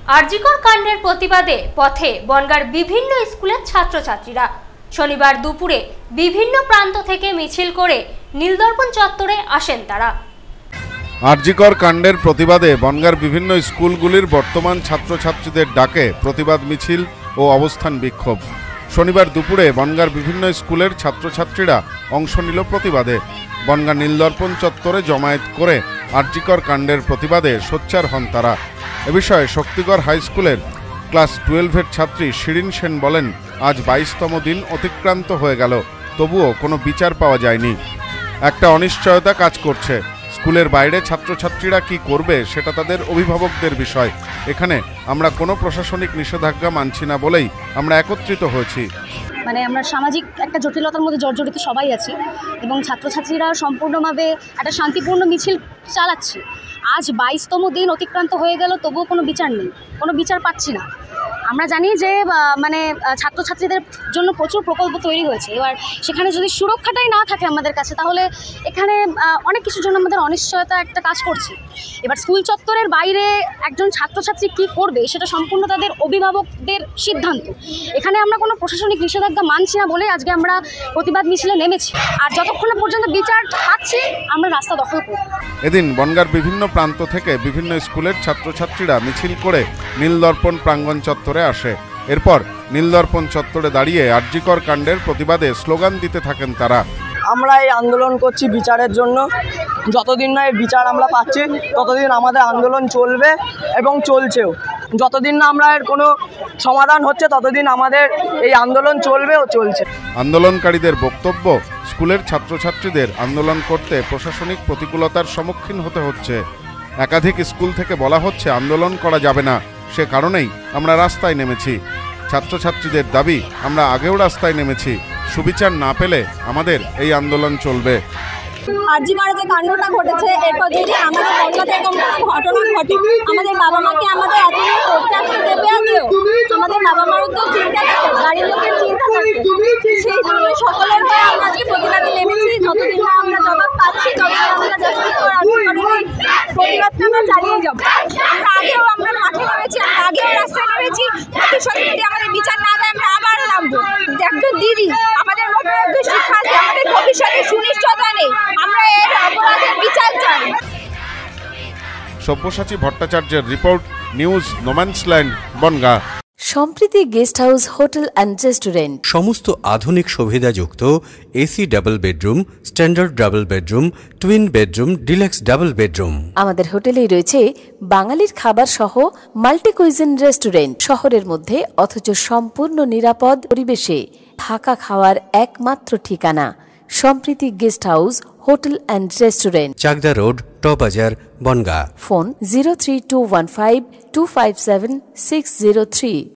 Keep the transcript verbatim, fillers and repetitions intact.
আরজিকর কাণ্ডের প্রতিবাদে পথে বনগাঁর বিভিন্ন স্কুলের ছাত্রছাত্রীরা শনিবার দুপুরে বিভিন্ন প্রান্ত থেকে মিছিল করে নীলদর্পণ চত্বরে আসেন তারা। আরজিকর কাণ্ডের প্রতিবাদে বনগাঁর বিভিন্ন স্কুলগুলির বর্তমান ছাত্রছাত্রীদের ডাকে প্রতিবাদ মিছিল ও অবস্থান বিক্ষোভ। শনিবার দুপুরে বনগাঁর বিভিন্ন স্কুলের ছাত্রছাত্রীরা অংশ নিল প্রতিবাদে। বনগাঁ নীলদর্পণ চত্বরে জমায়েত করে আরজিকর কাণ্ডের প্রতিবাদে সোচ্চার হন তারা। এ বিষয়ে শক্তিগড় হাই স্কুলের ক্লাস টুয়েলভের ছাত্রী শিরিন সেন বলেন, আজ বাইশতম দিন অতিক্রান্ত হয়ে গেল, তবুও কোনো বিচার পাওয়া যায়নি। একটা অনিশ্চয়তা কাজ করছে। স্কুলের বাইরে ছাত্রছাত্রীরা কি করবে সেটা তাদের অভিভাবকদের বিষয়। এখানে আমরা কোনো প্রশাসনিক নিষেধাজ্ঞা মানছি না বলেই আমরা একত্রিত হয়েছি। মানে আমরা সামাজিক একটা জটিলতার মধ্যে জর্জরিত সবাই আছি এবং ছাত্রছাত্রীরা সম্পূর্ণভাবে একটা শান্তিপূর্ণ মিছিল চালাচ্ছে। আজ বাইশতম দিন অতিক্রান্ত হয়ে গেল, তবুও কোনো বিচার নেই, কোনো বিচার পাচ্ছি না। আমরা জানি যে মানে ছাত্রছাত্রীদের জন্য প্রচুর প্রকল্প তৈরি হয়েছে, এবার সেখানে যদি সুরক্ষাটাই না থাকে আমাদের কাছে, তাহলে এখানে অনেক কিছুর জন্য আমাদের অনিশ্চয়তা একটা কাজ করছে। এবার স্কুল চত্বরের বাইরে একজন ছাত্রছাত্রী কি করবে সেটা সম্পূর্ণ তাদের অভিভাবকদের সিদ্ধান্ত। এখানে আমরা কোনো প্রশাসনিক নিষেধাজ্ঞা মানছি না বলে আজকে আমরা প্রতিবাদ মিছিলে নেমেছি। আর যতক্ষণ পর্যন্ত বিচার পাচ্ছি আমরা রাস্তা দখল করব। এদিন বনগাঁর বিভিন্ন প্রান্ত থেকে বিভিন্ন স্কুলের ছাত্রছাত্রীরা মিছিল করে নীলদর্পণ প্রাঙ্গণ চত্বরে আসে। এরপর নীলদর্পণ চত্বরে দাঁড়িয়ে আরজিকর কাণ্ডের প্রতিবাদে স্লোগান দিতে থাকেন তারা। আমরা এই আন্দোলন করছি বিচারের জন্য। যতদিন না এই বিচার আমরা পাচ্ছি ততদিন আমাদের আন্দোলন চলবে এবং চলছেও। যতদিন না আমরা এর কোনো সমাধান হচ্ছে ততদিন আমাদের এই আন্দোলন চলবে ও চলছে। আন্দোলনকারীদের বক্তব্য, স্কুলের ছাত্রছাত্রীদের আন্দোলন করতে প্রশাসনিক প্রতিকূলতার সম্মুখীন হতে হচ্ছে। একাধিক স্কুল থেকে বলা হচ্ছে আন্দোলন করা যাবে না, সে কারণেই আমরা রাস্তায় নেমেছি। ছাত্রছাত্রীদের দাবি, আমরা আগেও রাস্তায় নেমেছি, সুবিচার না পেলে আমাদের এই আন্দোলন চলবে। আরজিকরে যে কাণ্ডটা ঘটেছে, এরপর যদি আমাদের বনগাঁতে এরকম কোনো ঘটনা ঘটে, আমাদের বাবা মাকে আমাদের এত করতে আসতে দেবে আজও? আমাদের বাবা মারও তো চিন্তা থাকে, বাড়ির লোকের চিন্তা থাকে। সেই জন্য সকলের হয়ে আমরা আজকে প্রতিবাদে নেমেছি। যতদিন না আমরা জবাব পাচ্ছি ততদিন আমরা জাস্টিস ফর আরজিকরের প্রতিবাদটা আমরা চালিয়ে যাব। আমরা আগেও আমরা মাঠে নেমেছি, আমরা আগেও রাস্তায় নেমেছি। ভবিষ্যতে যদি আমাদের বিচার না দেয় আমরা আবার নামবো। একজন দিদি আমাদের মধ্যে একজন শিক্ষা আছে, আমাদের ভবিষ্যতে সুনিশ্চয়তা নেই, আমরা এর অপরাধের বিচার চাই। সব্যসাচী ভট্টাচার্যের report, news no man's land, Bongaon. Sampriti guest house hotel and restaurant, সমস্ত আধুনিক সুবিধাযুক্ত AC double bedroom, standard double bedroom, twin bedroom, deluxe double bedroom. আমাদের হোটেলেই রয়েছে বাঙালির খাবার সহ মাল্টি কুইজিন রেস্টুরেন্ট। শহরের মধ্যে অথচ সম্পূর্ণ নিরাপদ পরিবেশে থাকা খাওয়ার একমাত্র ঠিকানা Sampriti guest house hotel and restaurant, Chakdah road, টবাজার, Bongaon. Phone zero three two one five two five seven six zero three.